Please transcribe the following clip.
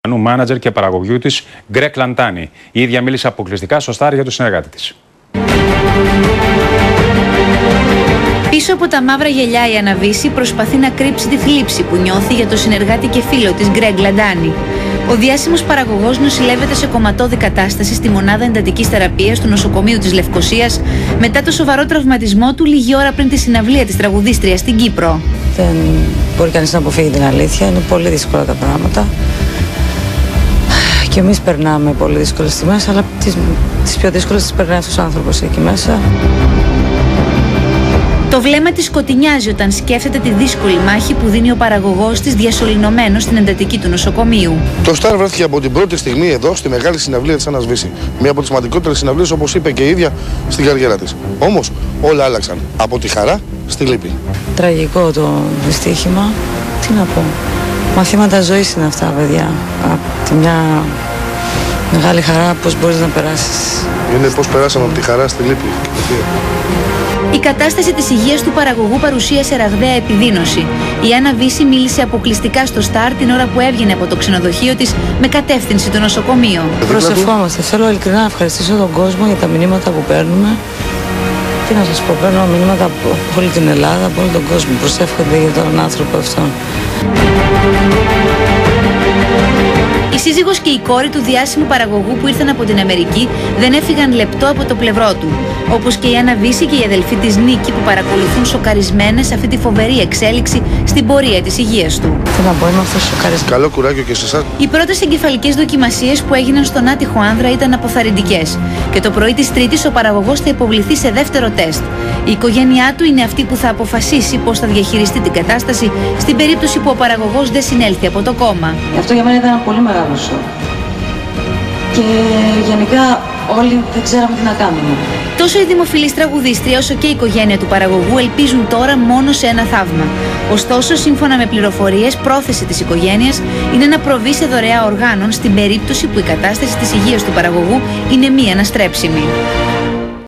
Μάνατζερ και παραγωγιού της, Γκρέκ Λαντάνη. Η ίδια μίλησε αποκλειστικά στο Σταρ για το συνεργάτη της. Πίσω από τα μαύρα γυαλιά η Αναβίση προσπαθεί να κρύψει τη θλίψη που νιώθει για το συνεργάτη και φίλο της, Γκρέκ Λαντάνη. Ο διάσημος παραγωγός νοσηλεύεται σε κομματώδη κατάσταση στη μονάδα εντατικής θεραπείας του νοσοκομείου της Λευκωσίας μετά το σοβαρό τραυματισμό του λίγη ώρα πριν τη συναυλία της τραγουδίστριας στην Κύπρο. Δεν μπορεί κανείς να αποφύγει την αλήθεια, είναι πολύ δύσκολα τα πράγματα. Και εμείς περνάμε πολύ δύσκολες στιγμές, αλλά τις πιο δύσκολες τις περνάει αυτός ο άνθρωπος εκεί μέσα. Το βλέμμα της σκοτεινιάζει όταν σκέφτεται τη δύσκολη μάχη που δίνει ο παραγωγός της διασωληνωμένος στην εντατική του νοσοκομείου. Το Σταρ βρέθηκε από την πρώτη στιγμή εδώ στη μεγάλη συναυλία της Αναβίση. Μία από τις σημαντικότερες συναυλίες, όπως είπε και η ίδια, στην καριέρα της. Όμως όλα άλλαξαν. Από τη χαρά στη λύπη. Τραγικό το δυστύχημα. Τι να πω. Μαθήματα ζωής είναι αυτά, παιδιά. Από τη μια μεγάλη χαρά, πώς μπορείς να περάσεις. Είναι πώς περάσαμε από τη χαρά στη λύπη. Η κατάσταση της υγείας του παραγωγού παρουσίασε ραγδαία επιδείνωση. Η Αναβίση μίλησε αποκλειστικά στο Σταρ την ώρα που έβγαινε από το ξενοδοχείο της με κατεύθυνση το νοσοκομείο. Προσευχόμαστε. Θέλω ειλικρινά να ευχαριστήσω τον κόσμο για τα μηνύματα που παίρνουμε. Τι να σας πω, παίρνω μηνύματα από όλη την Ελλάδα, από όλο τον κόσμο. Προσεύχονται για τον άνθρωπο αυτόν. Η σύζυγος και η κόρη του διάσημου παραγωγού που ήρθαν από την Αμερική δεν έφυγαν λεπτό από το πλευρό του. Όπως και η Αναβίση και η αδελφή της Νίκη που παρακολουθούν σοκαρισμένες αυτή τη φοβερή εξέλιξη στην πορεία της υγείας του. Τι να πω, είμαι αυτός σοκαρισμένος. Καλό κουράγιο και σε εσάς. Οι πρώτες εγκεφαλικές δοκιμασίες που έγιναν στον άτυχο άνδρα ήταν αποθαρρυντικές και το πρωί της Τρίτης ο παραγωγός θα υποβληθεί σε δεύτερο τεστ. Η οικογένειά του είναι αυτή που θα αποφασίσει πώς θα διαχειριστεί την κατάσταση στην περίπτωση που ο παραγωγός δεν συνέλθει από το κόμμα. Αυτό για μένα ήταν ένα πολύ μεγάλο σοκ. Και γενικά όλοι δεν ξέραμε τι να κάνουμε. Τόσο η δημοφιλής τραγουδίστρια όσο και η οικογένεια του παραγωγού ελπίζουν τώρα μόνο σε ένα θαύμα. Ωστόσο, σύμφωνα με πληροφορίες, πρόθεση της οικογένειας είναι να προβεί σε δωρεά οργάνων στην περίπτωση που η κατάσταση της υγείας του παραγωγού είναι μη αναστρέψιμη.